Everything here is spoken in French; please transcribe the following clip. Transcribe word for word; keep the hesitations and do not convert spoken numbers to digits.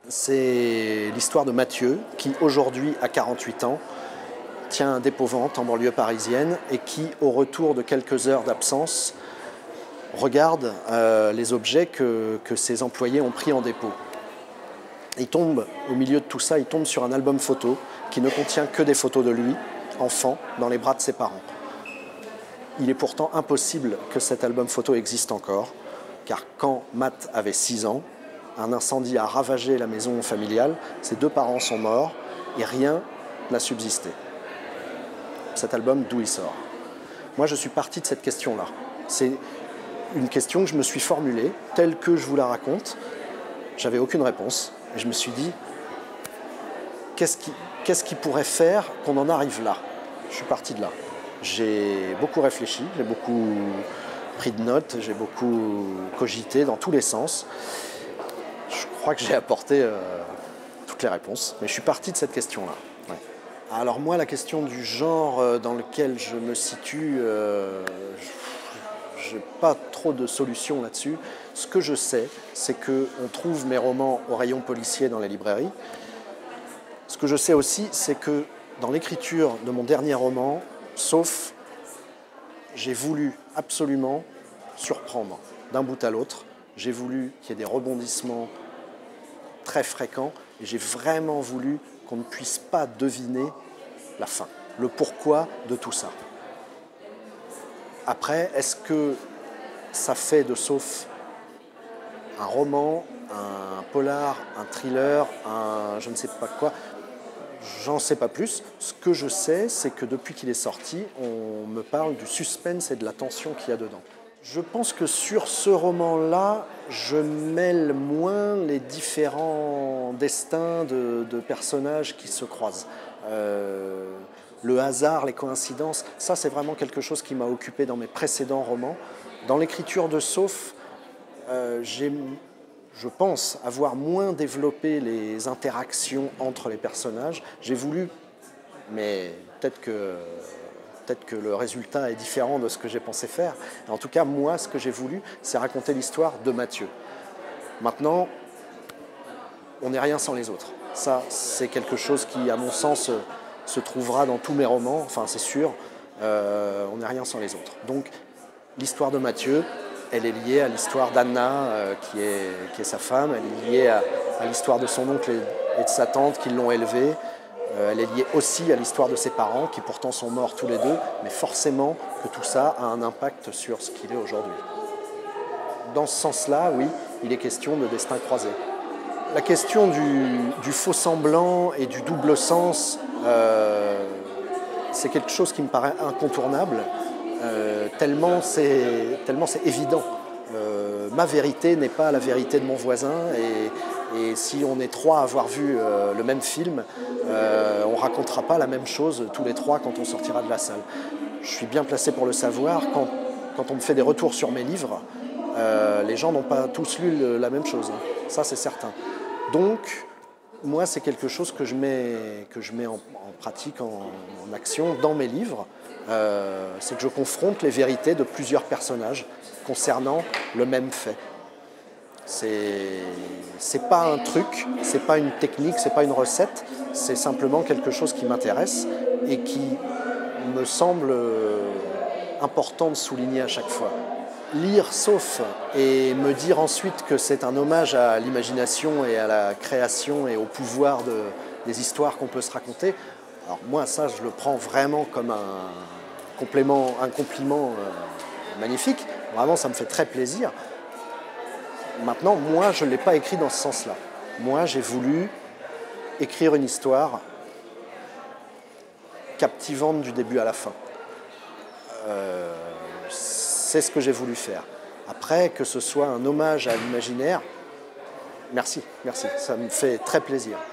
C'est l'histoire de Mathieu, qui aujourd'hui a quarante-huit ans, tient un dépôt-vente en banlieue parisienne et qui, au retour de quelques heures d'absence, regarde euh, les objets que, que ses employés ont pris en dépôt. Il tombe, au milieu de tout ça, il tombe sur un album photo qui ne contient que des photos de lui, enfant, dans les bras de ses parents. Il est pourtant impossible que cet album photo existe encore, car quand Matt avait six ans, un incendie a ravagé la maison familiale, ses deux parents sont morts et rien n'a subsisté. Cet album, d'où il sort? Moi, je suis parti de cette question-là. C'est une question que je me suis formulée, telle que je vous la raconte. J'avais aucune réponse. Et je me suis dit, qu'est-ce qui, qu'est-ce qui pourrait faire qu'on en arrive là? Je suis parti de là. J'ai beaucoup réfléchi, j'ai beaucoup pris de notes, j'ai beaucoup cogité dans tous les sens. Je crois que j'ai apporté euh, toutes les réponses, mais je suis parti de cette question-là. Ouais. Alors moi, la question du genre dans lequel je me situe, euh, je n'ai pas trop de solutions là-dessus. Ce que je sais, c'est qu'on trouve mes romans au rayon policier dans les librairies. Ce que je sais aussi, c'est que dans l'écriture de mon dernier roman, Sauf, j'ai voulu absolument surprendre d'un bout à l'autre. J'ai voulu qu'il y ait des rebondissements très fréquents et j'ai vraiment voulu qu'on ne puisse pas deviner la fin, le pourquoi de tout ça. Après, est-ce que ça fait de Sauf un roman, un polar, un thriller, un je ne sais pas quoi? J'en sais pas plus. Ce que je sais, c'est que depuis qu'il est sorti, on me parle du suspense et de la tension qu'il y a dedans. Je pense que sur ce roman-là, je mêle moins les différents destins de, de personnages qui se croisent. Euh, le hasard, les coïncidences, ça c'est vraiment quelque chose qui m'a occupé dans mes précédents romans. Dans l'écriture de Sauf, euh, j'ai... je pense avoir moins développé les interactions entre les personnages. J'ai voulu, mais peut-être que, peut-être que le résultat est différent de ce que j'ai pensé faire. En tout cas, moi, ce que j'ai voulu, c'est raconter l'histoire de Mathieu. Maintenant, on n'est rien sans les autres. Ça, c'est quelque chose qui, à mon sens, se trouvera dans tous mes romans, enfin c'est sûr. Euh, on n'est rien sans les autres. Donc, l'histoire de Mathieu, elle est liée à l'histoire d'Anna, euh, qui, est, qui est sa femme. Elle est liée à, à l'histoire de son oncle et, et de sa tante qui l'ont élevé. Euh, elle est liée aussi à l'histoire de ses parents, qui pourtant sont morts tous les deux. Mais forcément que tout ça a un impact sur ce qu'il est aujourd'hui. Dans ce sens-là, oui, il est question de destin croisé. La question du, du faux semblant et du double sens, euh, c'est quelque chose qui me paraît incontournable. Euh, tellement c'est tellement c'est évident. Euh, ma vérité n'est pas la vérité de mon voisin et, et si on est trois à avoir vu euh, le même film, euh, on ne racontera pas la même chose tous les trois quand on sortira de la salle. Je suis bien placé pour le savoir. Quand, quand on me fait des retours sur mes livres, euh, les gens n'ont pas tous lu le, la même chose. Hein. Ça, c'est certain. Donc, moi, c'est quelque chose que je mets, que je mets en, en pratique, en, en action dans mes livres. Euh, c'est que je confronte les vérités de plusieurs personnages concernant le même fait. C'est, c'est pas un truc, c'est pas une technique, c'est pas une recette, c'est simplement quelque chose qui m'intéresse et qui me semble important de souligner à chaque fois. Lire Sauf et me dire ensuite que c'est un hommage à l'imagination et à la création et au pouvoir de, des histoires qu'on peut se raconter, alors moi ça je le prends vraiment comme un complément, un compliment euh, magnifique, vraiment ça me fait très plaisir. Maintenant moi je ne l'ai pas écrit dans ce sens-là. Moi j'ai voulu écrire une histoire captivante du début à la fin. Euh, c'est ce que j'ai voulu faire. Après, que ce soit un hommage à l'imaginaire, merci, merci, ça me fait très plaisir.